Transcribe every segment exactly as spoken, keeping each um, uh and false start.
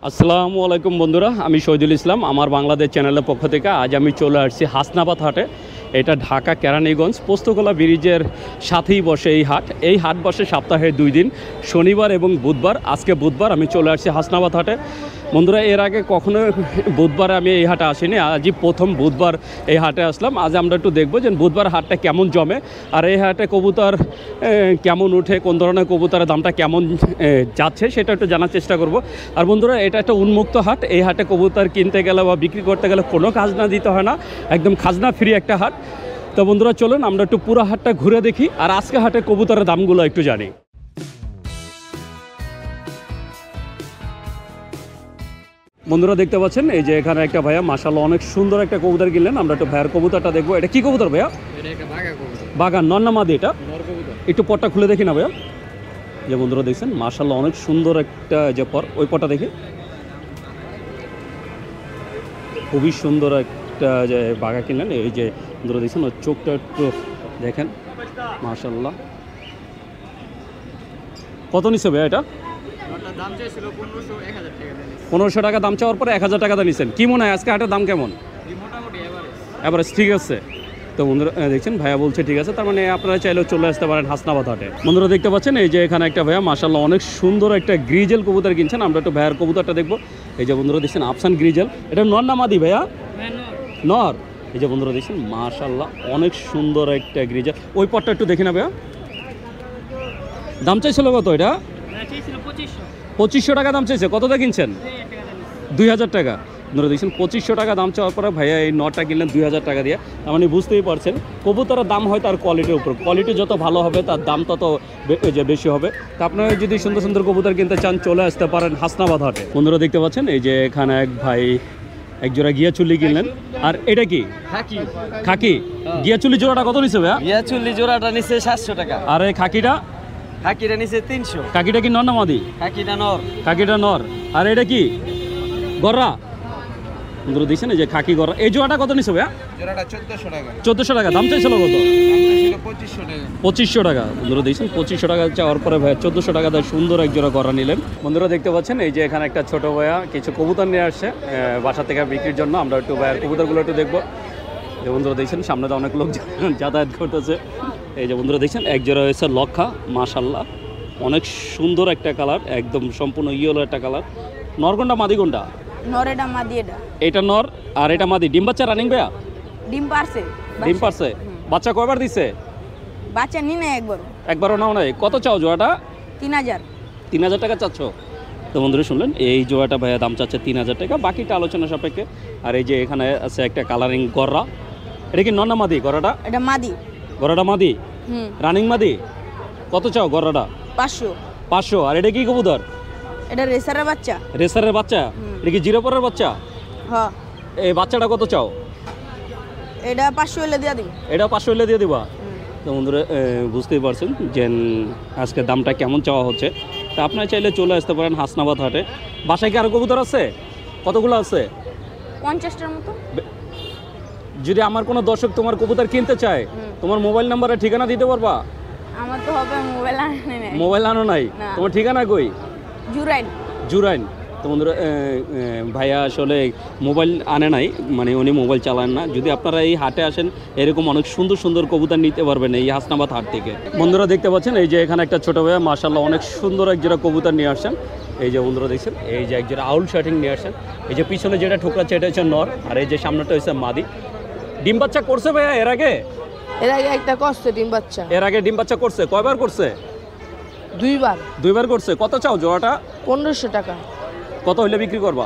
আসসালামু আলাইকুম বন্ধুরা, আমি শহীদুল ইসলাম। আমার বাংলাদেশ চ্যানেলের পক্ষ থেকে আজ আমি চলে আসছি হাসনাবাদ হাটে। এটা ঢাকা কেরানীগঞ্জ পোস্তগোলা ব্রিজের সাথেই বসে এই হাট। এই হাট বসে সপ্তাহে দুই দিন, শনিবার এবং বুধবার। আজকে বুধবার আমি চলে আসছি হাসনাবাদ হাটে। বন্ধুরা, এর আগে কখনো বুধবারে আমি এই হাটে আসিনি, আজই প্রথম বুধবার এই হাটে আসলাম। আজ আমরা একটু দেখবো যে বুধবার হাটটা কেমন জমে, আর এই হাটে কবুতর কেমন উঠে, কোন ধরনের কবুতরের দামটা কেমন যাচ্ছে সেটা একটু জানার চেষ্টা করব। আর বন্ধুরা, এটা একটা উন্মুক্ত হাট। এই হাটে কবুতর কিনতে গেলে বা বিক্রি করতে গেলে কোনো খাজনা দিতে হয় না, একদম খাজনা ফ্রি একটা হাট। তো বন্ধুরা, চলুন আমরা একটু পুরো হাটটা ঘুরে দেখি, আর আজকে হাটে কবুতরের দামগুলো একটু জানি। বন্ধুরা, দেখতে পাচ্ছেন এই যে এখানে একটা ভাইয়া মাশাআল্লাহ অনেক সুন্দর একটা কবুতর কিনলেন। আমরা একটু ভাইয়ার কবুতরটা দেখবো। এটা কি কবুতর ভাইয়া? বাগান নর না মাদি? এটা একটু পটটা খুলে দেখি না ভাইয়া। যে বন্ধুরা দেখছেন মাশাআল্লাহ অনেক সুন্দর একটা যে পর, ওই পটটা দেখি। খুবই সুন্দর একটা যে বাঘা কিনলেন। এই যে বন্ধুরা দেখছেন ওর চোখটা একটু দেখেন মাশাআল্লাহ। কত নিচ্ছে ভাইয়া এটা? পনেরোশো টাকা দাম চাওয়ার পরে এক হাজার টাকাটা নিচ্ছেন। কি মনে হয় আজকে হাটের দাম কেমন? এভারেজ ঠিক আছে। তো বন্ধুরা দেখছেন ভাইয়া বলছে ঠিক আছে, তার মানে আপনারা চাইলেও চলে আসতে পারেন হাসনাবাদ হাটে। বন্ধুরা দেখতে পাচ্ছেন এই যে এখানে একটা ভাইয়া মাশাআল্লাহ অনেক সুন্দর একটা গ্রিজেল কবুতর কিনছেন। আমরা একটু ভাইয়ার কবুতরটা দেখবো। এই যে বন্ধুরা দেখছেন আফসান গ্রিজেল, এটা নর না মাদি ভাইয়া? নর। এই যে বন্ধুরা দেখছেন মাশাআল্লাহ অনেক সুন্দর একটা গ্রিজেল। ওই পটটা একটু দেখি না ভাইয়া। দাম চাইছিল কত এটা? পঁচিশশো টাকা দাম চাইছে। কতটা কিনছেন? দুই হাজার টাকা। আপনারা দেখছেন পঁচিশশো টাকা দাম চাওয়ার পরে ভাইয়া এই নটা কিনলেন দুই হাজার টাকা দিয়ে। তার মানে বুঝতেই পারছেন কবুতরের দাম হয় তার কোয়ালিটির উপর। কোয়ালিটি যত ভালো হবে তার দাম তত যে বেশি হবে। তা আপনারা যদি সুন্দর সুন্দর কবুতর কিনতে চান চলে আসতে পারেন হাসনাবাদ হাটে। বন্ধুরা দেখতে পাচ্ছেন এই যে এখানে এক ভাই একজোড়া গিয়া চুল্লি কিনলেন। আর এটা কি খাকি? খাকি গিয়া চুল্লি জোড়াটা কত নিচ্ছে ভাইয়া? গিয়া চুল্লি জোড়াটা নিচ্ছে সাতশো টাকা। আর এই খাকিটা? খাকিটা নিচ্ছে তিনশো। কাকিটা কি নর না মাদি? খাকিটা নর। কাকিটা নর। আর এটা কি গররা? বন্ধুরা দিচ্ছেন এই যে খাকি গররা। এই জোড়াটা কত নিচ্ছে ভাইয়া? জোড়াটা চোদ্দশো টাকা। চোদ্দশো টাকা দাম চাইছিল কত? পঁচিশশো টাকা। পঁচিশশো টাকা। বন্ধুরা দেখছেন পঁচিশশো টাকা চাওয়ার পরে ভাইয়া চোদ্দশো টাকা দেয় সুন্দর এক জোড়া গররা নিলেন। বন্ধুরা দেখতে পাচ্ছেন এই যে এখানে একটা ছোট ভাইয়া কিছু কবুতর নিয়ে আসছে বাসা থেকে বিক্রির জন্য। আমরা একটু ভাইয়ার কবুতরগুলো একটু দেখবো। যে বন্ধুরা দেখছেন সামনে তো অনেক লোক যাতায়াত করতেছে। এই যে বন্ধুরা দেখছেন এক জোড়া হয়েছে লক্ষা, মাশাআল্লাহ অনেক সুন্দর একটা কালার, একদম সম্পূর্ণ ইয়েলো একটা কালার। নর কোনটা মাদি কোনটা? নর এটা মাদি। এটা এটা নর আর এটা মাদি। ডিম বাচ্চা রানিং ভাইয়া? ডিম পারছে। ডিম পারছে। বাচ্চা কয়বার দিছে? বাচ্চা নি না একবার। একবারও নাও নাই। কত চাও জোড়াটা? তিন হাজার। তিন হাজার টাকা চাচ্ছ? তো বন্ধুরা শুনলেন এই জোড়াটা ভাইয়া দাম চাচ্ছে তিন হাজার টাকা, বাকিটা আলোচনা সাপেক্ষে। আর এই যে এখানে আছে একটা কালারিং গররা। এটা কি নর না মাদি গররাটা? এটা মাদি। গররাটা মাদি? হুম। রানিং মাদি। কত চাও গররাটা? পাঁচশো। পাঁচশো। আর এটা কি কবুতর? এটা রেসারের বাচ্চা। রেসারের বাচ্চা? এটা কি জিরো পরের বাচ্চা? হ্যাঁ। এই বাচ্চাটা কত চাও? এটা পাঁচশো হলে দিয়ে দিই। এটা পাঁচশো হলে দিয়ে দিবা? তো বন্ধুরা বুঝতেই পারছেন যে আজকে দামটা কেমন চাওয়া হচ্ছে। তা আপনারা চাইলে চলে আসতে পারেন হাসনাবাদ হাটে। বাসায় কি আরও কবুতর আছে? কতগুলো আছে? পঞ্চাশটার মতো। যদি আমার কোনো দর্শক তোমার কবুতর কিনতে চায়, তোমার মোবাইল নাম্বারে ঠিকানা দিতে পারবা? আমার তো হবে মোবাইল আনে নাই। মোবাইল আনো নাই? তোমার ঠিকানা কই? জুরাইন। জুরাইন। তো বন্ধুরা ভাইয়া আসলে মোবাইল আনে নাই, মানে উনি মোবাইল চালান না। যদি আপনারা এই হাটে আসেন এরকম অনেক সুন্দর সুন্দর কবুতর নিতে পারবেন এই হাসনাবাদ হাট থেকে। বন্ধুরা দেখতে পাচ্ছেন এই যে এখানে একটা ছোটো ভাইয়া মাশাআল্লাহ অনেক সুন্দর এক জোড়া কবুতর নিয়ে আসছেন। এই যে বন্ধুরা দেখছেন এই যে এক জোড়া আউল শার্টিং নিয়ে আসছেন। এই যে পিছনে যেটা ঠোকরাচ্ছে এটা হচ্ছে নর, আর এই যে সামনেটা হচ্ছে মাদি। ডিম বাচ্চা করছে ভাইয়া এর আগে? এর আগে একটা করছে ডিম বাচ্চা। এর আগে ডিম বাচ্চা করছে? কয়বার করছে? দুইবার। দুইবার করছে। কত চাও জোড়াটা? পনেরোশো টাকা। কত হইলে বিক্রি করবা?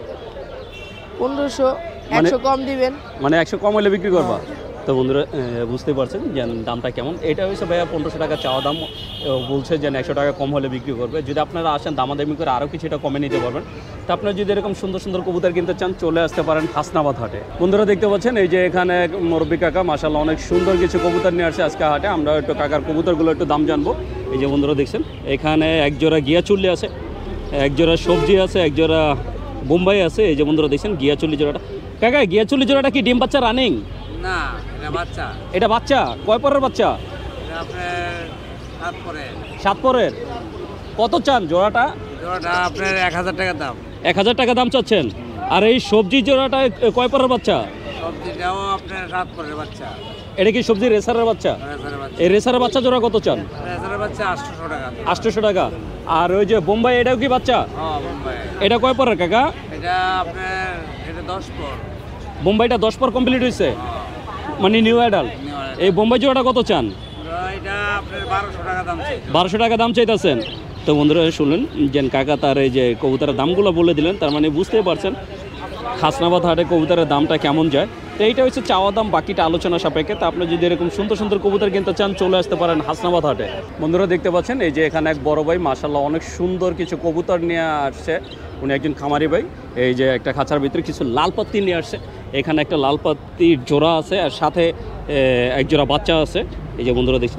পনেরোশো। একশো কম দিবেন? মানে একশো কম হলে বিক্রি করবা? তো বন্ধুরা বুঝতে পারছেন যে দামটা কেমন। এটা হচ্ছে ভাইয়া পনেরোশো টাকা চাওয়া দাম, বলছে যে একশো টাকা কম হলে বিক্রি করবে। যদি আপনারা আসেন দামাদামি করে আরও কিছুটা কমে নিতে পারবেন। তো আপনারা যদি এরকম সুন্দর সুন্দর কবুতর কিনতে চান চলে আসতে পারেন হাসনাবাদ হাটে। বন্ধুরা দেখতে পাচ্ছেন এই যে এখানে মুরব্বী কাকা মাশাআল্লাহ অনেক সুন্দর কিছু কবুতর নিয়ে আসছে আজকে হাটে। আমরা একটু কাকার কবুতরগুলো একটু দাম জানবো। এই যে বন্ধুরা দেখছেন এখানে এক জোড়া গিয়া চুল্লি আছে, এক জোড়া সবজি আছে, এক জোড়া বোম্বাই আছে। এই যে বন্ধুরা দেখছেন গিয়া চুল্লি জোড়াটা। কাকা গিয়া চুল্লি জোড়াটা কি ডিম বাচ্চা রানিং? না, এটা বাচ্চা। এটা বাচ্চা? কয় পরের বাচ্চা? এটা আপনার সাত পরে। সাত পরের। কত চান জোড়াটা? জোড়াটা আপনার এক হাজার টাকা দাম। এক হাজার টাকা দাম চাচ্ছেন। আর এই সবজি জোড়াটা কয় পরের বাচ্চা? সবজিটাও আপনার সাত পরের বাচ্চা। এটা কি সবজি রেসারের বাচ্চা? রেসারের বাচ্চা। এই রেসারের বাচ্চা জোড়া কত চান? রেসারের বাচ্চা আটশোশো টাকা। আটশোশো টাকা। আর ওই যে বোম্বাই, এটাও কি বাচ্চা? হ্যাঁ বোম্বাই। এটা কয় পরের কাকা? এটা আপনার এটা দশ পর। বোম্বাইটা দশ পর কমপ্লিট হয়েছে, হ্যাঁ। মানে নিউ অ্যাডাল্ট। এই বোম্বাই জোড়াটা কত চান? এটা আপনার বারোশো টাকা দাম চাই। বারোশো টাকা দাম চাইতেছেন। তো বন্ধুরা শুনলেন যে কাকা তার এই যে কবুতরের দামগুলো বলে দিলেন, তার মানে বুঝতেই পারছেন হাসনাবাদ হাটে কবুতরের দামটা কেমন যায়। তো এইটা হচ্ছে চাওয়া দাম, বাকিটা আলোচনা সাপেক্ষে। তো আপনি যদি এরকম সুন্দর সুন্দর কবুতর কিনতে চান চলে আসতে পারেন হাসনাবাদ হাটে। বন্ধুরা দেখতে পাচ্ছেন এই যে এখানে এক বড় ভাই মাশাআল্লাহ অনেক সুন্দর কিছু কবুতর নিয়ে আসছে। উনি একজন খামারি ভাই। এই যে একটা খাঁচার ভিতরে কিছু লাল পাত্তি নিয়ে আসছে। এখানে একটা লাল পাত্তির জোড়া আছে আর সাথে এ, এক জোড়া বাচ্চা আছে। এই যে বন্ধুরা দেখছেন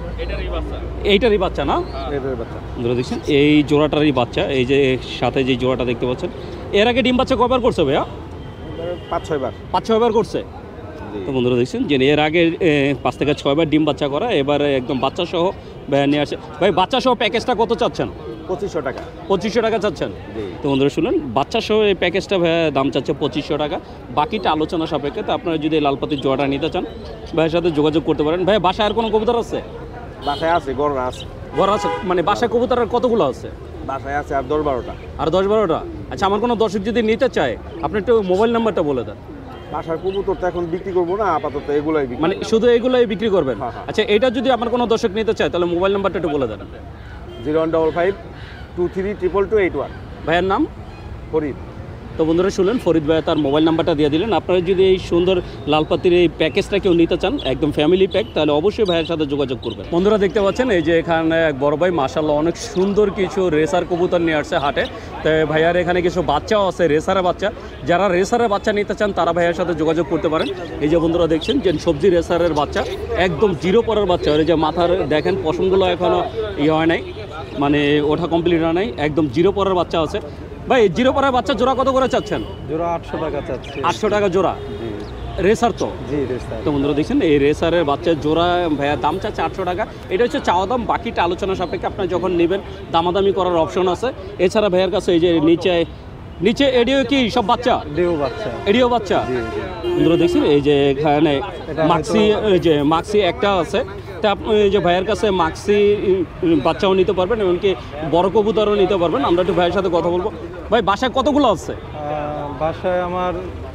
এইটারই বাচ্চা না? বন্ধুরা দেখছেন এই জোড়াটারই বাচ্চা। এই যে সাথে যে জোড়াটা দেখতে পাচ্ছেন, এর আগে ডিম বাচ্চা কয়বার করছে ভাইয়া? পাঁচ ছয়বার। পাঁচ ছয়বার করছে। তো বন্ধুরা দেখছেন যে এর আগে এ, পাঁচ থেকে ছয়বার ডিম বাচ্চা করা, এবারে একদম বাচ্চা সহ ভাইয়া নিয়ে আসছে। ভাই বাচ্চা সহ প্যাকেজটা কত চাচ্ছেন? পঁচিশশো টাকা। পঁচিশশো টাকা চাচ্ছেন। তো বন্ধুরা শুনলেন বাচ্চা সহ এই প্যাকেজটা ভাইয়া দাম চাচ্ছে পঁচিশশো টাকা, বাকিটা আলোচনা সাপেক্ষে। তো আপনারা যদি লালপাতির জোড়াটা নিতে চান ভাইয়ের সাথে যোগাযোগ করতে পারেন। ভাই বাসায় আর কোনো কবুতর আছে? বাসায় আছে, গররা আছে। ঘর আছে মানে বাসায় কবুতরের কতগুলো আছে? বাসায় আছে আর দশ বারোটা। আর দশ বারোটা। আচ্ছা, আমার কোনো দর্শক যদি নিতে চায় আপনি একটু মোবাইল নাম্বারটা বলে দেন। বাসার কবুতর তো এখন বিক্রি করবো না, আপাতত এগুলাই বিক্রি। মানে শুধু এগুলোই বিক্রি করবেন? হ্যাঁ, হ্যাঁ। আচ্ছা, এটা যদি আমার কোনো দর্শক নিতে চায় তাহলে মোবাইল নাম্বারটা একটু বলে দেন। Zero one double five two three triple two eight one. ভাইয়ের নাম? ফরিদ। তো বন্ধুরা শুনলেন ফরিদ ভাই তার মোবাইল নাম্বারটা দিয়ে দিলেন। আপনারা যদি এই সুন্দর লালপাতির এই প্যাকেজটা কেউ নিতে চান একদম ফ্যামিলি প্যাক, তাহলে অবশ্যই ভাইয়ের সাথে যোগাযোগ করবেন। বন্ধুরা দেখতে পাচ্ছেন এই যে এখানে এক বড় ভাই মাশাআল্লাহ অনেক সুন্দর কিছু রেসার কবুতর নিয়ে আসছে হাটে। তো ভাইয়ার এখানে কিছু বাচ্চাও আছে, রেসারের বাচ্চা। যারা রেসারের বাচ্চা নিতে চান তারা ভাইয়ের সাথে যোগাযোগ করতে পারেন। এই যে বন্ধুরা দেখছেন যে সবজি রেসারের বাচ্চা, একদম জিরো পরের বাচ্চা। এই যে মাথার দেখেন পশমগুলো এখনও ইয়ে হয় নাই, মানে ওঠা কমপ্লিট হয় নাই, একদম জিরো পরের বাচ্চা আছে। ভাই জিরো পরের বাচ্চা জোড়া কত করে চাচ্ছেন? জোড়া আটশো টাকা চাচ্ছি। আটশো টাকা জোড়া? রেসার তো? জি রেসার। তো বন্ধুরা দেখছেন এই রেসারের বাচ্চার জোড়া ভাইয়া দাম চাচ্ছে আটশো টাকা। এটা হচ্ছে চাওয়া দাম, বাকিটা আলোচনা সাপেক্ষে। আপনার যখন নেবেন দামাদামি করার অপশন আছে। এছাড়া ভাইয়ের কাছে এই যে নিচে নিচে এডিও কি সব বাচ্চা? ডিও বাচ্চা। এডিও বাচ্চা। বন্ধুরা দেখছেন এই যে এখানে মাক্সি, এই যে মাক্সি একটা আছে। তা আপনি এই যে ভাইয়ের কাছে মাক্সি বাচ্চাও নিতে পারবেন, এমনকি বড় কবুতরও নিতে পারবেন। আমরা একটু ভাইয়ের সাথে কথা বলবো। ভাই বাসায় কতগুলো আছে? বাসায় আমার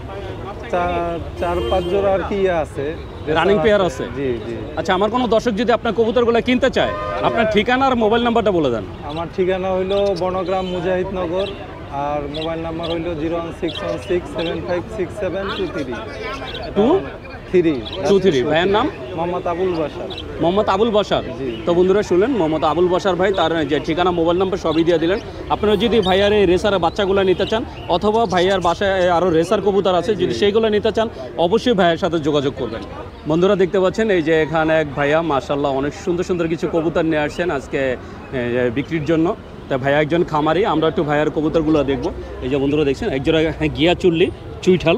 চার চার পাঁচ জোড়া আর কি আছে, রানিং পেয়ার আছে। জি জি। আচ্ছা, আমার কোনো দর্শক যদি আপনার কবুতরগুলো কিনতে চায় আপনার ঠিকানা আর মোবাইল নাম্বারটা বলে দেন। আমার ঠিকানা হইলো বনগ্রাম মুজাহিদনগর, আর মোবাইল নাম্বার হইলো zero one six one six seven five six seven two three two three two three ভাইয়ের নাম? মোহাম্মদ আবুল বাশার। মোহাম্মদ আবুল বাশার। জি। তো বন্ধুরা শুনলেন মোহাম্মদ আবুল বাশার ভাই তার যে ঠিকানা মোবাইল নাম্বার সবই দিয়ে দিলেন। আপনারা যদি ভাইয়ার এই রেসারের বাচ্চাগুলো নিতে চান অথবা ভাইয়ার বাসায় আরও রেসার কবুতর আছে যদি সেইগুলো নিতে চান অবশ্যই ভাইয়ের সাথে যোগাযোগ করবেন। বন্ধুরা দেখতে পাচ্ছেন এই যে এখানে এক ভাইয়া মাশাআল্লাহ অনেক সুন্দর সুন্দর কিছু কবুতর নিয়ে আসছেন আজকে বিক্রির জন্য। তা ভাইয়া একজন খামারি, আমরা একটু ভাইয়ার কবুতরগুলো দেখবো। এই যে বন্ধুরা দেখছেন একজোড়া গিয়া চুল্লি চুইঠাল,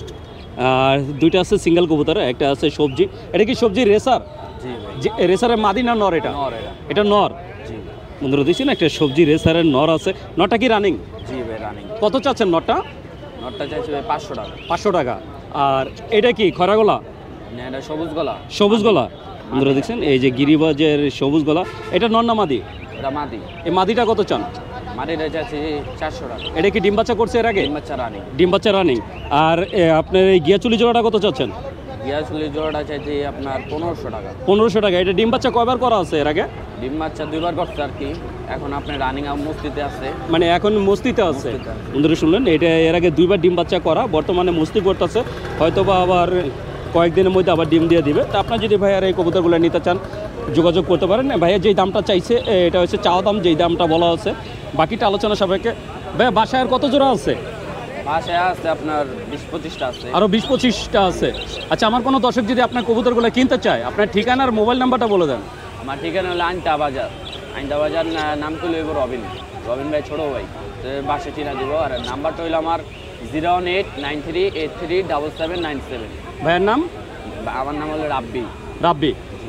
আর দুইটা আছে সিঙ্গেল কবুতর, একটা আছে সবজি। এটা কি সবজি রেসার? জি। রেসারের মাদি না নর? এটা এটা নর। জি। বন্ধুরা দেখছেন একটা সবজি রেসারের নর আছে। নরটা কি রানিং? জি ভাই রানিং। কত চাচ্ছেন নরটা? নটটা চাইছি ভাই পাঁচশো টাকা। পাঁচশো টাকা। আর এটা কি খরা গলা? না এটা সবুজ গলা। সবুজ গলা। বন্ধুরা দেখছেন এই যে গিরিবাজের সবুজ গলা, এটা নর না মাদি? এটা মাদি। এই মাদিটা কত চান? মাদিটা চাইছি চারশো টাকা। এটা কি ডিম বাচ্চা করছে এর আগে? ডিম বাচ্চা রানিং। ডিম বাচ্চা রানিং। আর এ, আপনার এই গিয়াচুলি জোড়াটা কত চাচ্ছেন? গিয়াচুলি জোড়াটা চাইছি আপনার পনেরোশো টাকা। পনেরোশো টাকা। এটা ডিম বাচ্চা কয়বার করা আছে এর আগে? ডিম বাচ্চা দুইবার করছে আর কি, এখন আপনার রানিং আর মস্তিতে আছে। মানে এখন মস্তিতে আছে। মস্তিতে আছে। বন্ধুরা শুনলেন এটা এর আগে দুইবার ডিম বাচ্চা করা, বর্তমানে মস্তি করতেছে, হয়তো বা আবার কয়েকদিনের মধ্যে আবার ডিম দিয়ে দিবে। তা আপনার যদি ভাইয়ার এই কবুতরগুলো নিতে চান যোগাযোগ করতে পারেন। ভাইয়া যেই দামটা চাইছে এটা হচ্ছে চাওয়া দাম, যেই দামটা বলা আছে, বাকিটা আলোচনা সাপেক্ষে। ভাইয়া বাসায় আর কত জোড়া আছে? বাসায় আছে আপনার বিশ পঁচিশটা আছে। আরও বিশ পঁচিশটা আছে। আচ্ছা, আমার কোনো দর্শক যদি আপনার কবুতরগুলো কিনতে চায় আপনার ঠিকানা আর মোবাইল নাম্বারটা বলে দেন। আমার ঠিকানা হলো আইনটা বাজার। আইনটা বাজার না- নাম তুলে হইব রবিন। রবিন ভাই ছোটো ভাই, তো বাসে চিনা দিব। আর নাম্বারটা হইলো আমার zero one eight nine three eight three double seven nine seven. ভাইয়ের নাম? আমার নাম হলো রাব্বি। রাব্বি। তো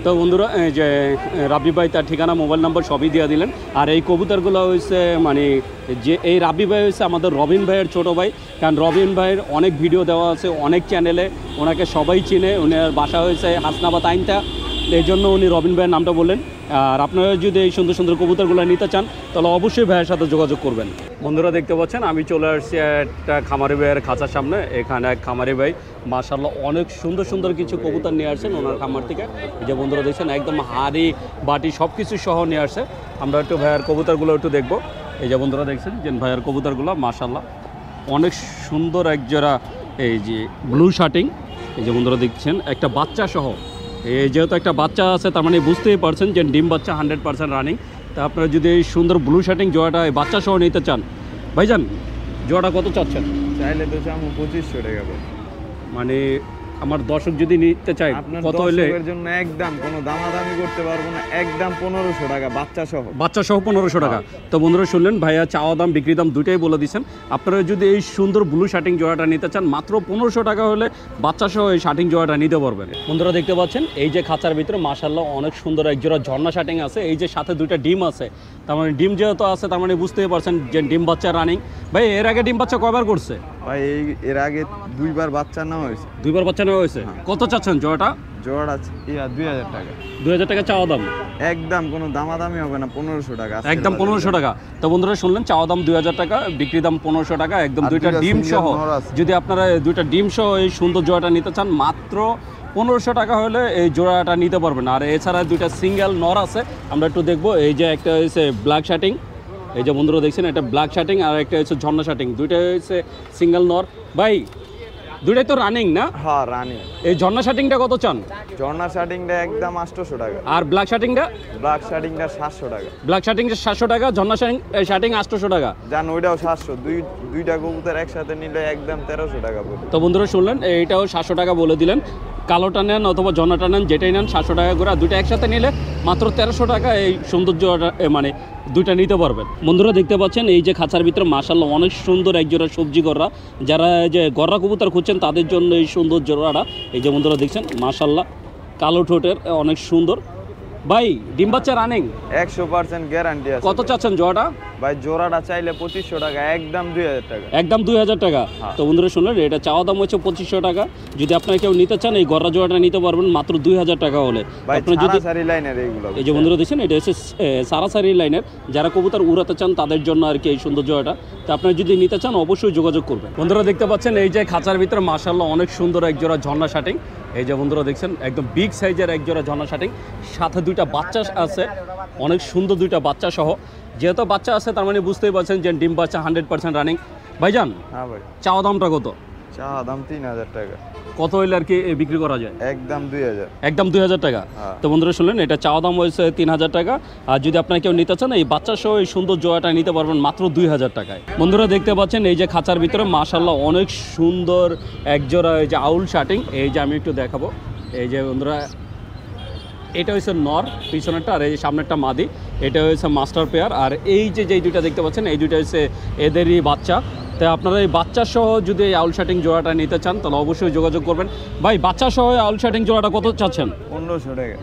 তো বন্ধুরা এই যে রাব্বি ভাই তার ঠিকানা মোবাইল নাম্বার সবই দিয়ে দিলেন। আর এই কবুতরগুলো হচ্ছে মানে যে এই রাব্বি ভাই হচ্ছে আমাদের রবিন ভাইয়ের ছোটো ভাই, কারণ রবিন ভাইয়ের অনেক ভিডিও দেওয়া আছে অনেক চ্যানেলে, ওনাকে সবাই চিনে। উনার বাসা হয়েছে হাসনাবাদ আইনটা, এই জন্য উনি রবিন ভাইয়ের নামটা বললেন। আর আপনারা যদি এই সুন্দর সুন্দর কবুতরগুলো নিতে চান তাহলে অবশ্যই ভাইয়ের সাথে যোগাযোগ করবেন। বন্ধুরা দেখতে পাচ্ছেন আমি চলে আসছি একটা খামারি ভাইয়ের খাঁচার সামনে। এখানে এক খামারি ভাই মাশাআল্লাহ অনেক সুন্দর সুন্দর কিছু কবুতর নিয়ে আসছেন ওনার খামার থেকে। যে বন্ধুরা দেখছেন একদম হাড়ি বাটি সব কিছু সহ নিয়ে আসছে। আমরা একটু ভাইয়ের কবুতরগুলো একটু দেখব। এই যে বন্ধুরা দেখছেন যে ভাইয়ের কবুতরগুলো মাশাআল্লাহ অনেক সুন্দর এক জোড়া এই যে ব্লু শার্টিং। এই যে বন্ধুরা দেখছেন একটা বাচ্চা সহ, এই যেহেতু একটা বাচ্চা আছে তার মানে বুঝতেই পারছেন যে ডিম বাচ্চা হান্ড্রেড পার্সেন্ট রানিং। তা আপনারা যদি এই সুন্দর ব্লু শার্টিং জোড়াটা এই বাচ্চা সহ নিতে চান, ভাইজান জোড়াটা কত চাচ্ছেন? চাইলে তো চাম পঁচিশশো টাকা করে। মানে আমার দর্শক যদি নিতে চায় আপনার কত হলে? দর্শকের জন্য একদম কোনো দামাদামি করতে পারবো না, একদম পনেরোশো টাকা বাচ্চা সহ। বাচ্চা সহ পনেরোশো টাকা। তো বন্ধুরা শুনলেন ভাইয়া চাওয়া দাম বিক্রি দাম দুইটাই বলে দিচ্ছেন। আপনারা যদি এই সুন্দর ব্লু শার্টিং জোড়াটা নিতে চান মাত্র পনেরোশো টাকা হলে বাচ্চা সহ এই শার্টিং জোড়াটা নিতে পারবেন। বন্ধুরা দেখতে পাচ্ছেন এই যে খাঁচার ভিতরে মাশাআল্লাহ অনেক সুন্দর এক জোড়া ঝর্ণা শার্টিং আছে। এই যে সাথে দুইটা ডিম আছে, তার মানে ডিম যেহেতু আছে তার মানে বুঝতেই পারছেন যে ডিম বাচ্চা রানিং। ভাই এর আগে ডিম বাচ্চা কয়বার করছে? ভাই এই এর আগে দুইবার বাচ্চা নেওয়া হয়েছে। দুইবার বাচ্চা নেওয়া হয়েছে। কত চাচ্ছেন জোড়াটা? জোড়া আছে ইয়া দুই হাজার টাকা। দুই হাজার টাকা চাওয়া দাম, একদম কোনো দামাদামি হবে না, পনেরোশো টাকা একদম পনেরোশো টাকা। তো বন্ধুরা শুনলেন চাওয়া দাম দুই হাজার টাকা, বিক্রি দাম পনেরোশো টাকা, একদম আর দুইটা দুইটা ডিম single সহ। নর আছে। যদি আপনারা দুইটা ডিম সহ এই সুন্দর জোড়াটা নিতে চান মাত্র পনেরোশো টাকা হলে এই জোড়াটা নিতে পারবেন। আর এছাড়া দুইটা সিঙ্গেল নর আছে, আমরা একটু দেখবো। এই যে একটা হচ্ছে ব্ল্যাক শার্টিং, এই যে বন্ধুরা দেখছেন এটা ব্ল্যাক শার্টিং, আর একটা হচ্ছে ঝর্ণা শার্টিং, দুইটা হচ্ছে সিঙ্গেল নর। ভাই দুইটাই তো রানিং না? হ্যাঁ রানি। এই ঝর্ণা শার্টিংটা কত চান? ঝর্ণা শার্টিংটা একদম আটশোশো টাকা। আর ব্ল্যাক শার্টিংটা? ব্ল্যাক শার্টিংটা সাতশো টাকা। ব্ল্যাক শার্টিংটা সাতশো টাকা, ঝর্ণা শার্টিং শার্টিং আটশোশো টাকা। জান ওইটাও সাতশো, দুই দুইটা কবুতর একসাথে নিলে একদম তেরোশো টাকা পড়বে। তো বন্ধুরা শুনলেন এইটাও সাতশো টাকা বলে দিলেন। কালোটা নেন অথবা ঝর্ণাটা নেন, যেটাই নেন সাতশো টাকা করে। আর দুইটা একসাথে নিলে মাত্র তেরোশো টাকা এই সৌন্দর্যটা মানে দুইটা নিতে পারবেন। বন্ধুরা দেখতে পাচ্ছেন এই যে খাঁচার ভিতরে মাশাআল্লাহ অনেক সুন্দর এক জোড়া সবজি গররা। যারা যে গররা কবুতর খুঁজছেন তাদের জন্য এই সুন্দর জোড়াটা। এই যে বন্ধুরা দেখছেন মাশাআল্লাহ কালো ঠোঁটের অনেক সুন্দর। ভাই ডিম বাচ্চা রানিং একশো পার্সেন্ট গ্যারান্টি আছে। কত চাচ্ছেন জোড়াটা? ভাই জোড়াটা চাইলে পঁচিশশো টাকা, একদম দুই হাজার টাকা। একদম দুই হাজার টাকা। তো বন্ধুরা শুনলেন এটা চাওয়া দাম হচ্ছে পঁচিশশো টাকা। যদি আপনারা কেউ নিতে চান এই গররা জোড়াটা নিতে পারবেন মাত্র দুই হাজার টাকা হলে। ভাই আপনারা যদি সারি লাইনের এইগুলো, এই যে বন্ধুরা দেখছেন এটা হচ্ছে সারাসারি লাইনের, যারা কবুতর উড়াতে চান তাদের জন্য আর কি এই সুন্দর জোড়াটা। তো আপনারা যদি নিতে চান অবশ্যই যোগাযোগ করবেন। বন্ধুরা দেখতে পাচ্ছেন এই যে খাঁচার ভিতরে মাশাআল্লাহ অনেক সুন্দর এক জোড়া ঝর্ণা শার্টিং। এই যে বন্ধুরা দেখছেন একদম বিগ সাইজের এক জোড়া ঝর্ণা শার্টিং, সাথে দুইটা বাচ্চা আছে, অনেক সুন্দর দুইটা বাচ্চা সহ। যেহেতু বাচ্চা আছে তার মানে বুঝতেই পারছেন যে ডিম বাচ্চা হান্ড্রেড পার্সেন্ট রানিং। ভাইজান হ্যাঁ ভাই চাওয়া দামটা কত? চা দাম তিন হাজার টাকা। কত হইলে আর কি বিক্রি করা যায়? একদম দুই হাজার। একদম দুই হাজার টাকা। হ্যাঁ। তো বন্ধুরা শুনলেন এটা চাওয়া দাম হয়েছে তিন হাজার টাকা। আর যদি আপনারা কেউ নিতে চান এই বাচ্চা সহ এই সুন্দর জোড়াটা নিতে পারবেন মাত্র দুই হাজার টাকায়। বন্ধুরা দেখতে পাচ্ছেন এই যে খাঁচার ভিতরে মাশাআল্লাহ অনেক সুন্দর এক জোড়া এই যে আউল শার্টিং। এই যে আমি একটু দেখাবো। এই যে বন্ধুরা এটা হচ্ছে নর পিছনেরটা, আর এই যে সামনেরটা মাদি, এটা হচ্ছে মাস্টার পেয়ার। আর এই যে যেই দুইটা দেখতে পাচ্ছেন এই দুইটা হচ্ছে এদেরই বাচ্চা। তো আপনারা এই বাচ্চা সহ যদি এই আউল শার্টিং জোড়াটা নিতে চান তাহলে অবশ্যই যোগাযোগ করবেন। ভাই বাচ্চা সহ আউল শার্টিং জোড়াটা কত চাচ্ছেন? পনেরোশো টাকা।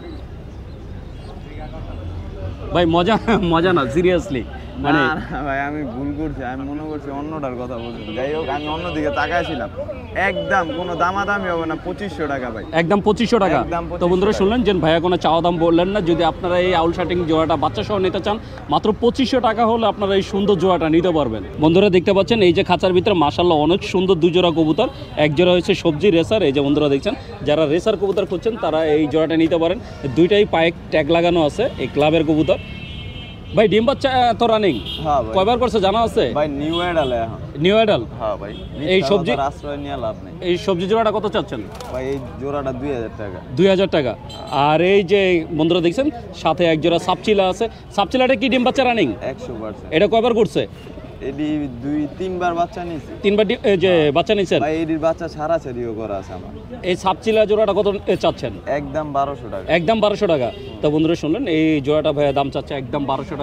ভাই মজা মজা না সিরিয়াসলি মানে না, না ভাই আমি ভুল করছি, আমি মনে করছি অন্যটার কথা বলছি। যাই হোক আমি অন্যদিকে তাকাইছিলাম। একদম কোনো দামাদামি হবে না, পঁচিশশো টাকা ভাই, একদম পঁচিশশো টাকা। একদম পঁচিশশো তো বন্ধুরা টাকা। শুনলেন যে ভাইয়া কোনো চাওয়া দাম বললেন না। যদি আপনারা এই আউল শার্টিং জোড়াটা বাচ্চা সহ নিতে চান মাত্র পঁচিশশো টাকা হলে আপনারা এই সুন্দর জোড়াটা নিতে পারবেন। বন্ধুরা দেখতে পাচ্ছেন এই যে খাঁচার ভিতরে মাশাআল্লাহ অনেক সুন্দর দুই জোড়া কবুতর। এক জোড়া হচ্ছে সবজি রেসার। এই যে বন্ধুরা দেখছেন যারা রেসার কবুতর খুঁজছেন তারা এই জোড়াটা নিতে পারেন। দুইটাই পায়ে ট্যাগ লাগানো আছে, এই ক্লাবের কবুতর। ভাই ডিম বাচ্চা তো রানিং হ্যাঁ ভাই। কয়বার করছে জানা আছে? ভাই নিউ অ্যাডালে এখন। নিউ অ্যাডাল। হ্যাঁ ভাই এই সবজি- আশ্রয় নিয়ে লাভ নেই। এই সবজি জোড়াটা কত চাচ্ছেন? ভাই এই জোড়াটা দুই হাজার টাকা। দুই হাজার টাকা। আর এই যে বন্ধুরা দেখছেন সাথে এক জোড়া সাপচিলা আছে। সাপচিলাটা কি ডিম বাচ্চা রানিং? একশো পার্সেন্ট। এটা কয়বার করছে? এটি দুই তিনবার বাচ্চা নিয়েছি। তিনবার ডি- এই যে বাচ্চা নিচ্ছেন। ভাই এটির বাচ্চা সারা ছাড়িও করা আছে আমার। এই সাপচিলা জোড়াটা কত এ, চাচ্ছেন? একদম বারোশো টাকা। একদম বারোশো টাকা। তো বন্ধুরা শুনলেন এই জোড়াটা ভাইয়া দাম চাচ্ছে একদম বারোশো টাকা।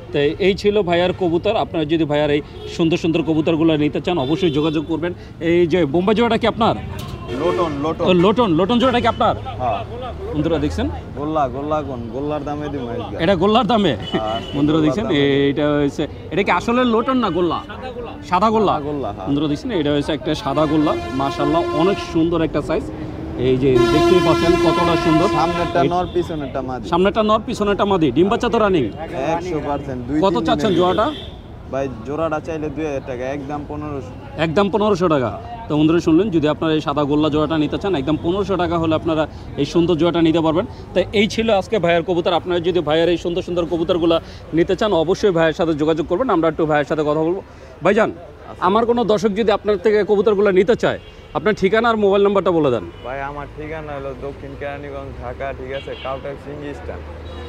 তো এই ছিল ভাইয়ার কবুতর। আপনারা যদি ভাইয়ার এই সুন্দর সুন্দর কবুতরগুলো নিতে চান অবশ্যই যোগাযোগ করবেন। এই যে বোম্বাই জোড়াটা কি আপনার? লোটন লোটন ও, লোটন লোটন জোড়াটা কি আপনার? হ্যাঁ বন্ধুরা দেখছেন গোল্লা গোল্লা কোন গোল্লার দামে দিব এটা গোল্লার দামে। হ্যাঁ, বন্ধুরা দেখছেন এইটা হয়েছে, এটা কি আসলে লোটন না গোল্লা? সাদা গোল্লা। গোল্লা, হ্যাঁ। বন্ধুরা দেখছেন এটা হয়েছে একটা সাদা গোল্লা, মাশাআল্লাহ অনেক সুন্দর একটা সাইজ। এই যে দেখতেই পাচ্ছেন কতটা সুন্দর। সামনেরটা নর পিছনেরটা মাদি। সামনেটা নর পিছনেটা মাদি, ডিম বাচ্চা তো রানিং। একশো পার্সেন্ট। দুই কত তিন চাচ্ছেন দিনের জোড়াটা? ভাই জোড়াটা চাইলে দুই হাজার টাকা, একদম পনেরোশো। একদম পনেরোশো টাকা। তো বন্ধুরা শুনলেন, যদি আপনারা এই সাদা গোল্লা জোড়াটা নিতে চান একদম পনেরোশো টাকা হলে আপনারা এই সুন্দর জোড়াটা নিতে পারবেন। তাই এই ছিল আজকে ভাইয়ের কবুতর। আপনারা যদি ভাইয়ের এই সুন্দর সুন্দর কবুতরগুলো নিতে চান অবশ্যই ভাইয়ের সাথে যোগাযোগ করবেন। আমরা একটু ভাইয়ের সাথে কথা বলবো। ভাইজান, আমার কোনো দর্শক যদি আপনার থেকে কবুতরগুলো নিতে চায় আপনার ঠিকানা আর মোবাইল নাম্বারটা বলে দেন। ভাই আমার ঠিকানা হলো দক্ষিণ কেরানীগঞ্জ, ঢাকা, ঠিক আছে, কাউটার সিঙ্গিস্টান।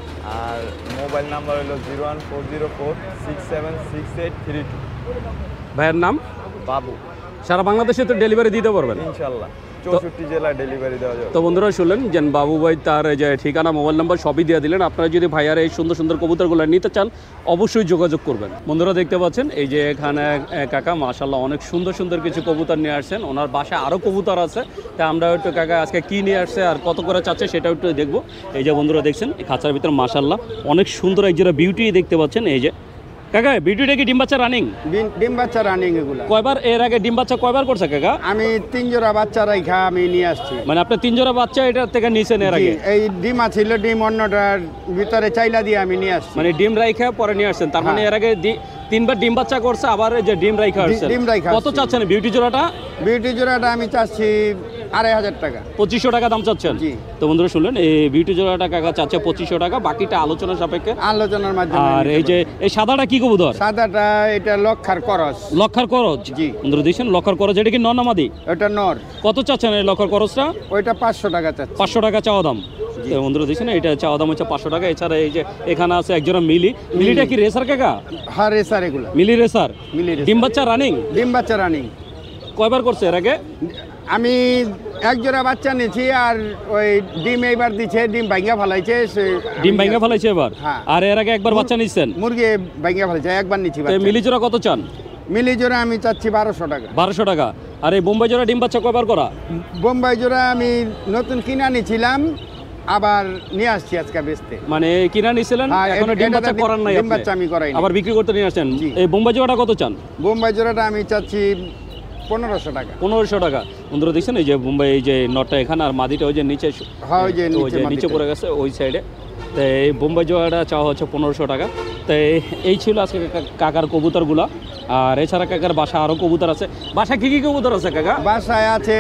আর মোবাইল নাম্বার হলো zero one four zero four six seven six eight three two. ভাইয়ের নাম? বাবু। সারা বাংলাদেশে তো ডেলিভারি দিতে পারবেন ইনশাল্লাহ চৌষট্টি জেলায় ডেলিভারি দেওয়া যাবে। তো বন্ধুরা শুনলেন যে বাবু ভাই তার যে ঠিকানা মোবাইল নাম্বার সবই দিয়ে দিলেন। আপনারা যদি ভাইয়ার এই সুন্দর সুন্দর কবুতরগুলো নিতে চান অবশ্যই যোগাযোগ করবেন। বন্ধুরা দেখতে পাচ্ছেন এই যে এখানে কাকা মাশাআল্লাহ অনেক সুন্দর সুন্দর কিছু কবুতর নিয়ে আসছেন। ওনার বাসায় আরও কবুতর আছে, তাই আমরা একটু কাকা আজকে কী নিয়ে আসছে আর কত করে চাচ্ছে সেটাও একটু দেখবো। এই যে বন্ধুরা দেখছেন এই খাঁচার ভিতরে মাশাআল্লাহ অনেক সুন্দর এক জোড়া বিউটি দেখতে পাচ্ছেন। এই যে কাকা বিউটিটা কি ডিম বাচ্চা রানিং? ডিম বাচ্চা রানিং এগুলা। কয়বার এর আগে ডিম বাচ্চা কয়বার করছে কাকা? আমি তিন জোড়া বাচ্চা রাইখা আমি নিয়ে আসছি। মানে আপনি তিন জোড়া বাচ্চা এটা থেকে নিছেন এর আগে? এই ডিম আছিল, ডিম অন্যটার ভিতরে চাইলা দিয়ে আমি নিয়ে আসছি। মানে ডিম রাইখা পরে নিয়ে আসছেন, তার মানে এর আগে দি- তিনবার ডিম বাচ্চা করছে, আবার এই যে ডিম রাইখা আসছে। ডিম রাইখা কত আসছে। চাচ্ছেন বিউটি জোড়াটা? বিউটি জোড়াটা আমি চাচ্ছি আড়াই হাজার টাকা। পঁচিশশো টাকা দাম চাচ্ছেন? জি। তো বন্ধুরা শুনলেন এই বিউটি জোড়াটা কাকা চাচ্ছে পঁচিশশো টাকা, বাকিটা আলোচনা সাপেক্ষে। আলোচনার মাধ্যমে আর এই যে এই সাদাটা কি কবুতর? সাদাটা এটা লক্ষার করস। লক্ষার করজ? জি। বন্ধুরা দেখছেন লক্ষার করজ, এটা কি ননামাদি? ওটা নর। কত চাচ্ছেন এই লক্ষার করজটা? ওইটা পাঁচশো টাকা চাচ্ছি। পাঁচশো টাকা চাওয়া দাম। তো বন্ধুরা দেখছেন এটা চাওয়া দাম হচ্ছে পাঁচশো টাকা। এছাড়া এই যে এখানে আছে একজোড়া মিলি। মিলিটা কি রেসার কাকা? হ্যাঁ রেসার এগুলা। মিলি রেসার। মিলি রেসার। ডিম বাচ্চা রানিং? ডিম বাচ্চা রানিং। কয়বার করছে এর আগে? আমি এক জোড়া বাচ্চা নিয়েছি, আর ওই ডিম এইবার দিচ্ছে, ডিম ভাঙ্গা ফেলাইছে। ডিম ভাঙ্গা ফেলাইছে এবার? হ্যাঁ। আর এর আগে একবার বাচ্চা নিচ্ছেন? মুরগি ভাঙ্গা ফেলাইছে, একবার নিচ্ছি। তো মিলি জোড়া কত চান? মিলি জোড়া আমি চাচ্ছি বারোশো টাকা। বারোশো টাকা। আর এই বোম্বাই জোড়া ডিম বাচ্চা কয়বার করা? বোম্বাই জোড়া আমি নতুন কিনা নিয়েছিলাম, আবার নিয়ে আসছি আজকে বেচতে। মানে কিনা নিছিলেন, হ্যাঁ, এখনো ডিম এটাতে বাচ্চা ডিম- করার নাই ডিম আপনি? বাচ্চা আমি করাইনি। আবার বিক্রি করতে নিয়ে আসছেন। জি। এই বোম্বাই জোড়াটা কত চান? বোম্বাই জোড়াটা আমি চাচ্ছি পনেরোশো টাকা। পনেরোশো টাকা। বন্ধুরা দেখছেন এই যে বোম্বাই এই যে নটটা এখানে, আর মাদিটা ওই যে নিচে, হ্যাঁ, ওই যে ওই নিচে যে নিচে মাদিটা। পড়ে গেছে ওই সাইডে। তো এই বোম্বাই জোড়াটা চাওয়া হচ্ছে পনেরোশো টাকা। তো এই ছিল আজকে কাকা- কাকার কবুতরগুলা। আর এছাড়া কাকার বাসা আরও কবুতর আছে। বাসা কী কী কবুতর আছে কাকা? বাসায় আছে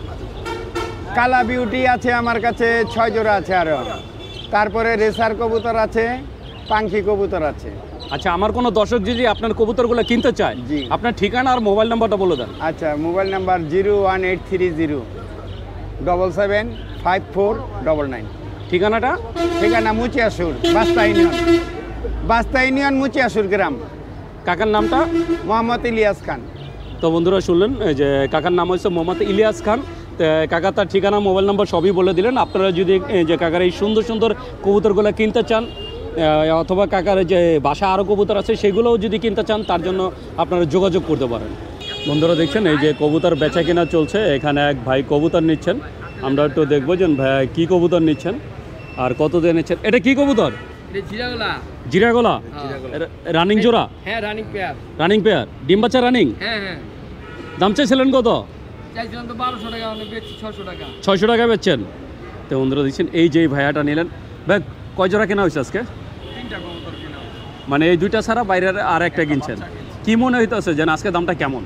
কালা বিউটি আছে আমার কাছে, ছয় জোড়া আছে আরো। তারপরে রেসার কবুতর আছে, পাঙ্খি কবুতর আছে। আচ্ছা, আমার কোনো দর্শক যদি আপনার কবুতরগুলো কিনতে চায় জি। আপনার ঠিকানা আর মোবাইল নাম্বারটা বলে দেন। আচ্ছা, mobile number zero one eight three zero double seven five four double nine. ঠিকানাটা? ঠিকানা মুচিয়াসুর, বাস্তা ইউনিয়ন। বাস্তা ইউনিয়ন, মুচিয়াসুর গ্রাম। কাকার নামটা? মোহাম্মদ ইলিয়াস খান। তো বন্ধুরা শুনলেন এই যে কাকার নাম হচ্ছে মোহাম্মদ ইলিয়াস খান। তো কাকা তার ঠিকানা মোবাইল নাম্বার সবই বলে দিলেন। আপনারা যদি এই যে কাকার এই সুন্দর সুন্দর কবুতরগুলো কিনতে চান, আহ, অথবা কাকার যে বাসা আরও কবুতর আছে সেগুলোও যদি কিনতে চান তার জন্য আপনারা যোগাযোগ করতে পারেন। বন্ধুরা দেখছেন এই যে কবুতর বেচা কেনা চলছে। এখানে এক ভাই কবুতর নিচ্ছেন, আমরা একটু দেখবো যে ভাই কী কবুতর নিচ্ছেন আর কত দিয়ে নিচ্ছেন। এটা কি কবুতর? জিরাগোলা। জিরাগোলা? রানিং জোড়া? হ্যাঁ, রানিং পেয়ার। রানিং পেয়ার, ডিম বাচ্চা রানিং? হ্যাঁ হ্যাঁ। দাম চাইছিলেন কত? চাইছিলাম তো বারোশো টাকা, অনেক বেচছি ছশো টাকা। ছয়শো টাকা বেচছেন? তো বন্ধুরা দেখছেন এই যে ভাইয়াটা নিলেন। ভাই কয় জোড়া কেনা হয়েছে আজকে? তিনটা কবুতর কিনা। মানে এই দুইটা ছাড়া বাইরের আর একটা কিনছেন। কি মনে হইতেছে যেন আজকে দামটা কেমন?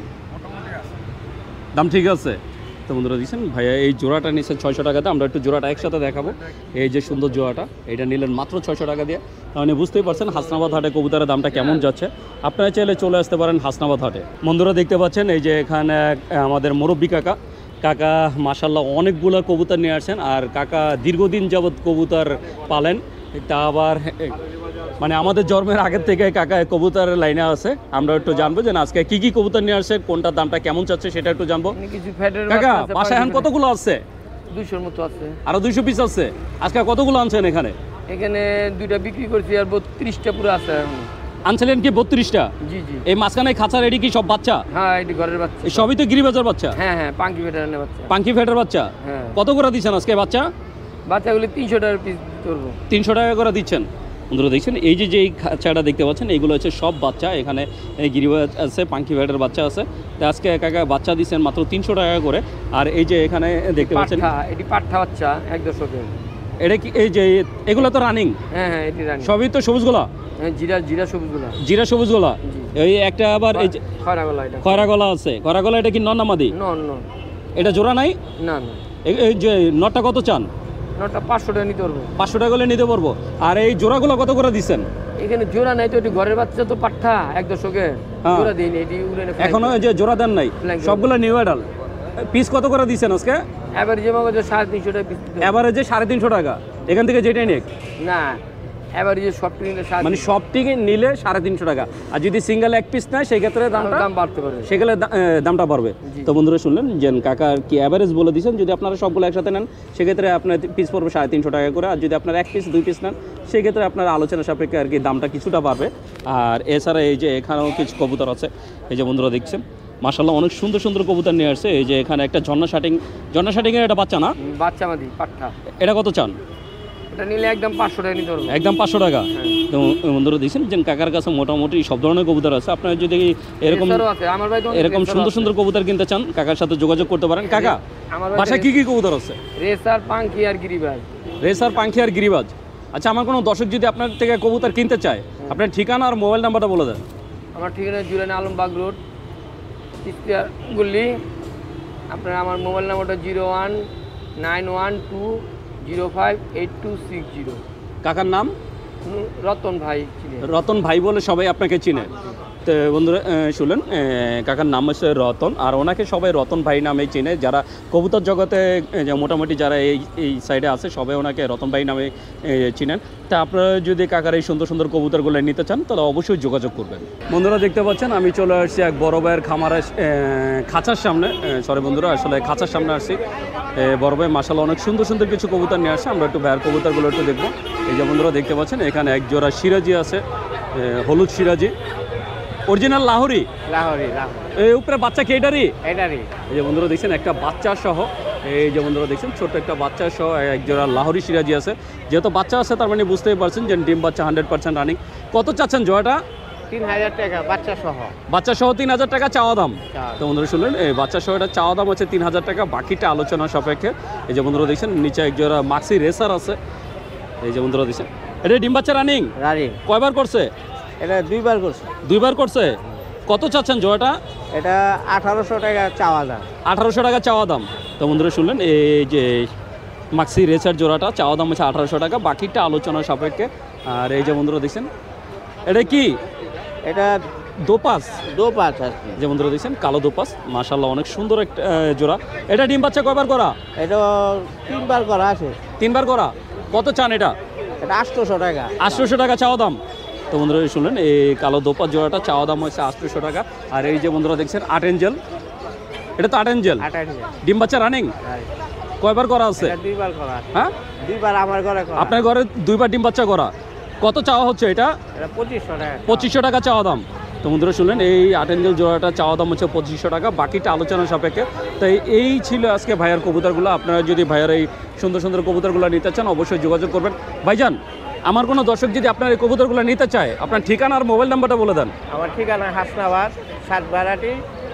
দাম ঠিক আছে? তো বন্ধুরা দেখছেন ভাইয়া এই জোড়াটা নিচ্ছে ছয়শো টাকাতে। আমরা একটু জোড়াটা একসাথে দেখাবো। এই যে সুন্দর জোড়াটা, এটা নিলেন মাত্র ছয়শো টাকা দিয়ে। তাহলে বুঝতেই পারছেন হাসনাবাদ হাটে কবুতরের দামটা কেমন যাচ্ছে। আপনারা চাইলে চলে আসতে পারেন হাসনাবাদ হাটে। বন্ধুরা দেখতে পাচ্ছেন এই যে এখানে এক, আমাদের মুরব্বী কাকা। কাকা মাশাল্লাহ অনেকগুলো কবুতর নিয়ে আসছেন। আর কাকা দীর্ঘদিন যাবৎ কবুতর পালেন। তা আবার মানে আমাদের জন্মের আগের থেকে কাকা কবুতরের লাইনে আছে। আমরা একটু জানবো যে আজকে কি কি কবুতর নিয়ে আসছে, কোনটার দামটা কেমন চাচ্ছে সেটা একটু জানবো। কিছু ফ্যাটের কাকা বাসায় এখন কতগুলো আছে? দুইশোর মতো আছে। আরো দুইশো পিস আছে। আজকে কতগুলো আনছেন এখানে? এখানে দুইটা বিক্রি করছি, আর বত্রিশটা পুরো আছে এখন। আনছিলেন কি বত্রিশটা? জি জি। এই মাঝখানে খাঁচা রেডি কি সব বাচ্চা? হ্যাঁ এটি ঘরের বাচ্চা। এই সবই তো গিরিবাজার বাচ্চা? হ্যাঁ হ্যাঁ পাঙ্কি ভেটারানের বাচ্চা। পাঙ্কি ফেটের বাচ্চা? হ্যাঁ। কত করে দিচ্ছেন আজকে বাচ্চা? বাচ্চাগুলি তিনশো টাকার পিস করবো। তিনশো টাকা করে দিচ্ছেন। বন্ধুরা দেখছেন এই যে যে খাঁচাটা দেখতে পাচ্ছেন এইগুলো হচ্ছে সব বাচ্চা। এখানে এই গিরিবাজ আছে, পাঙ্কি ফেটের বাচ্চা আছে। তো আজকে একা একা বাচ্চা দিচ্ছেন মাত্র তিনশো টাকা করে। আর এই যে এখানে দেখতে পাচ্ছেন পাঠা, এটি পাঠা বাচ্চা এক দশকের। এটা কি এই যে এগুলো তো রানিং? হ্যাঁ হ্যাঁ এটি রানি। সবই তো সবুজগুলা? হ্যাঁ জিরা জিরা সবুজগুলা। জিরা সবুজগুলা? জি। এই একটা আবার এই যে খয়রা গলা এটা। খয়রা গলা আছে। খয়রা গলা এটা কি নর না মাদি? নন নন। এটা জোড়া নাই? না না। এই- এই যে নটটা কত চান? নটা পাঁচশো টাকা নিতে পারবো। পাঁচশো টাকা করে নিতে পারবো। আর এই জোড়াগুলো কত করে দিচ্ছেন? এখানে জোড়া নাই তো, এটি ঘরের বাচ্চা তো পাঠা এক দশকের। হ্যাঁ। জোড়া দিইনি, এটি উড়ে এখনো এই যে জোড়া দেন নাই? Blanket. সবগুলো নিউ অ্যাডাল। পিস কত করে দিচ্ছেন আজকে? এবার যে মনে সাড়ে তিনশো টাকা পিস। এভারেজে সাড়ে তিনশো টাকা। এখান থেকে যেটাই নেক না এবার যে সব কিনলে সাড়ে মানে সব টিকে নিলে সাড়ে তিনশো টাকা। আর যদি সিঙ্গেল এক পিস নেয় সেই ক্ষেত্রে দামটা দাম বাড়তে পারে। সেগুলো দামটা বাড়বে। জি। তো বন্ধুরা শুনলেন যে কাকা কি অ্যাভারেজ বলে দিয়েছেন, যদি আপনারা সবগুলো একসাথে নেন সেক্ষেত্রে আপনার পিস পড়বে সাড়ে তিনশো টাকা করে। আর যদি আপনার এক পিস দুই পিস নেন সেক্ষেত্রে আপনার আলোচনা সাপেক্ষে আর কি দামটা কিছুটা বাড়বে। আর এছাড়া এই যে এখানেও কিছু কবুতর আছে, এই যে বন্ধুরা দেখছেন মাশাআল্লাহ অনেক সুন্দর সুন্দর কবুতর নিয়ে আসছে। এই যে এখানে একটা ঝর্ণা শাটিং, ঝর্ণা শাটিংয়ের এটা বাচ্চা না? বাচ্চা মাদি পাঠা। এটা কত চান? এটা নিলে একদম পাঁচশো টাকা নিতে পারবো। একদম পাঁচশো টাকা। তো বন্ধুরা দেখছেন যে কাকার কাছে মোটামুটি সব ধরনের কবুতর আছে। আপনারা যদি এরকম রেসারও আছে, আমার ভাই তো অনেক এরকম রেসারও সুন্দর আছে। সুন্দর কবুতর কিনতে চান কাকার সাথে যোগাযোগ করতে পারেন। কাকা আমার ভাই বাসায় কি কি কবুতর আছে? রেসার পাঙ্কি আর গিরিবাজ। রেসার, পাঙ্খি আর গিরিবাজ। আচ্ছা আমার কোনো দর্শক যদি আপনার থেকে কবুতর কিনতে চায় আপনার ঠিকানা আর মোবাইল নাম্বারটা বলে দেন। আমার ঠিকানা জুরানি আলমবাগ রোড, তিস্তিয়া গল্লি। আপনার আমার মোবাইল নাম্বারটা zero one nine one two zero five eight two six zero. কাকার নাম? রতন ভাই চিনে। রতন ভাই বলে সবাই আপনাকে চিনে। তো বন্ধুরা আহ, শুনলেন আহ, কাকার নাম হচ্ছে রতন, আর ওনাকে সবাই রতন ভাই নামেই চিনে। যারা কবুতর জগতে আহ, যে মোটামুটি যারা এই এই সাইডে আছে সবাই ওনাকে রতন ভাই নামে আহ, চিনেন। তা আপনারা যদি কাকার এই সুন্দর সুন্দর কবুতরগুলো নিতে চান তাহলে অবশ্যই যোগাযোগ করবেন। বন্ধুরা দেখতে পাচ্ছেন আমি চলে আসছি এক বড় ভাইয়ের খামারের আহ, খাঁচার সামনে। সরি বন্ধুরা আসলে খাঁচার সামনে আসছি। এ, বড় ভাই মাশাআল্লাহ অনেক সুন্দর সুন্দর কিছু কবুতর নিয়ে আসছে। আমরা একটু ভাইয়ের কবুতরগুলো একটু দেখবো। এই যে বন্ধুরা দেখতে পাচ্ছেন এখানে এক জোড়া সিরাজি আছে, এ, হলুদ সিরাজি, অরিজিনাল লাহোরি। লাহোরি লাহোরি এই উপরে বাচ্চা কি এটারই? এটারই। এই যে বন্ধুরা দেখছেন একটা বাচ্চা সহ, এই যে বন্ধুরা দেখছেন ছোট্ট একটা বাচ্চা সহ এক জোড়া লাহোরি সিরাজি আছে। যেহেতু বাচ্চা আছে তার মানে বুঝতেই পারছেন যে ডিম বাচ্চা হান্ড্রেড পার্সেন্ট রানিং। কত চাচ্ছেন জোড়াটা? তিন হাজার টাকা বাচ্চা সহ। বাচ্চা সহ তিন হাজার টাকা চাওয়া দাম। চাওয়া তো বন্ধুরা শুনলেন এই বাচ্চা সহ এটা চাওয়া দাম হচ্ছে তিন হাজার টাকা, বাকিটা আলোচনা সাপেক্ষে। এই যে বন্ধুরা দেখছেন নিচে এক জোড়া মাক্সি রেসার আছে। এই যে বন্ধুরা দেখছেন এটা ডিম বাচ্চা রানিং। রানিং। কয়বার করছে? এটা দুইবার করছে। দুইবার করছে। কত চাচ্ছেন জোড়াটা? এটা আঠারোশো টাকা চাওয়া দাম। আঠারোশো টাকা চাওয়া দাম। তো বন্ধুরা শুনলেন এই যে মাক্সি রেসার জোড়াটা চাওয়া দাম হচ্ছে আঠারোশো টাকা, বাকিটা আলোচনা সাপেক্ষে। আর এই যে বন্ধুরা দেখছেন এটা কি? এটা দোপাস। দোপাস আর কি। যে বন্ধুরা দেখছেন কালো দোপাস মাশাআল্লাহ অনেক সুন্দর একটা আহ, জোড়া। এটা ডিম বাচ্চা কয়বার করা? এটা তিনবার করা আছে। তিনবার করা। কত চান এটা? এটা আটশোশো টাকা। আটশোশো টাকা চাওয়া দাম। তো বন্ধুরা শুনলেন এই কালো দোপাস জোড়াটা চাওয়া দাম হচ্ছে আটশোশো টাকা। আর এই যে বন্ধুরা দেখছেন আট এঞ্জেল, এটা তো আট এঞ্জেল আঠাশ ডিম বাচ্চা রানিং। কয়বার করা আছে? দুইবার করা। হ্যাঁ দুইবার আমার ঘরে করা। আপনার ঘরে দুইবার ডিম বাচ্চা করা। কত চাওয়া হচ্ছে এটা? এটা পঁচিশশো টাকা। পঁচিশশো টাকা চাওয়া দাম। তো বন্ধুরা শুনলেন এই আট এঞ্জেল জোড়াটা চাওয়া দাম হচ্ছে পঁচিশশো টাকা, বাকিটা আলোচনা সাপেক্ষে। তাই এই ছিল আজকে ভাইয়ার কবুতরগুলো। আপনারা যদি ভাইয়ার এই সুন্দর সুন্দর কবুতরগুলো নিতে চান অবশ্যই যোগাযোগ করবেন। ভাইজান আমার কোনো দর্শক যদি আপনার এই কবুতরগুলো নিতে চায় আপনার ঠিকানা আর মোবাইল নাম্বারটা বলে দেন। আমার ঠিকানা হাসনাবাদ সাত বারাটি।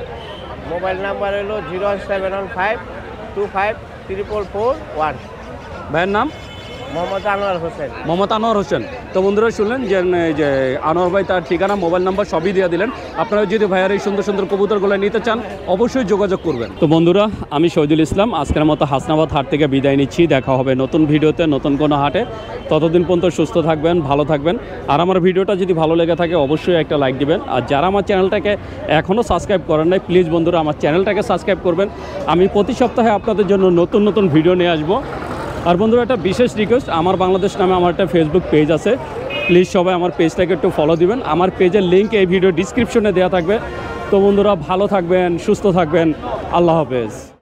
মোবাইল নাম্বার হলো zero seven one five two five triple four one. ভাইয়ের নাম? মোহাম্মদ আনোয়ার হোসেন। মোহাম্মদ আনোয়ার হোসেন। তো বন্ধুরা শুনলেন যে যে আনোয়ার ভাই তার ঠিকানা মোবাইল নাম্বার সবই দিয়ে দিলেন। আপনারা যদি ভাইয়ার এই সুন্দর সুন্দর কবুতরগুলো নিতে চান অবশ্যই যোগাযোগ করবেন। তো বন্ধুরা আমি শহীদুল ইসলাম আজকের মতো হাসনাবাদ হাট থেকে বিদায় নিচ্ছি। দেখা হবে নতুন ভিডিওতে নতুন কোনো হাটে। ততদিন পর্যন্ত সুস্থ থাকবেন, ভালো থাকবেন। আর আমার ভিডিওটা যদি ভালো লেগে থাকে অবশ্যই একটা লাইক দিবেন। আর যারা আমার চ্যানেলটাকে এখনও সাবস্ক্রাইব করেন নাই প্লিজ বন্ধুরা আমার চ্যানেলটাকে সাবস্ক্রাইব করবেন। আমি প্রতি সপ্তাহে আপনাদের জন্য নতুন নতুন ভিডিও নিয়ে আসবো। আর বন্ধুরা একটা বিশেষ রিকোয়েস্ট, আমার বাংলাদেশ নামে আমার একটা ফেসবুক পেজ আছে, প্লিজ সবাই আমার পেজটাকে একটু ফলো দিবেন। আমার পেজের লিঙ্ক এই ভিডিও ডিসক্রিপশনে দেওয়া থাকবে। তো বন্ধুরা ভালো থাকবেন, সুস্থ থাকবেন, আল্লাহ হাফেজ।